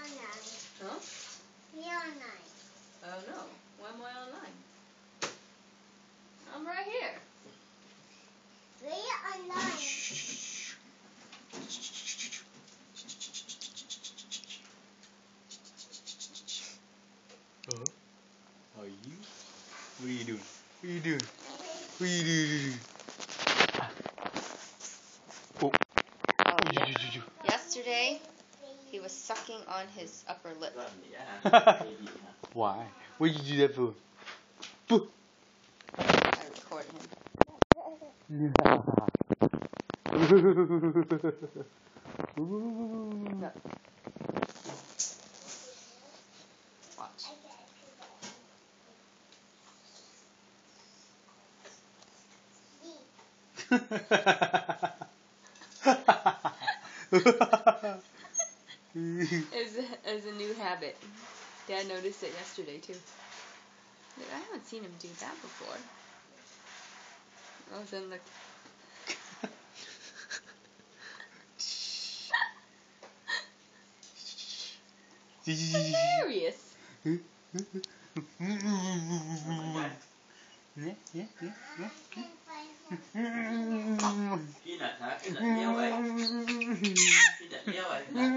online? Huh? Be online. Oh no. Why am I online? I'm right here. Be online. Are you? What are you doing? What are you doing? What are you doing? Oh. Yesterday, he was sucking on his upper lip. Why? What did you do that for? I recorded him. No. Watch. As a new habit. Dad noticed it yesterday too. Like, I haven't seen him do that before. I was in the hilarious. Peanut hả? Peanut heo vậy? Peanut heo vậy?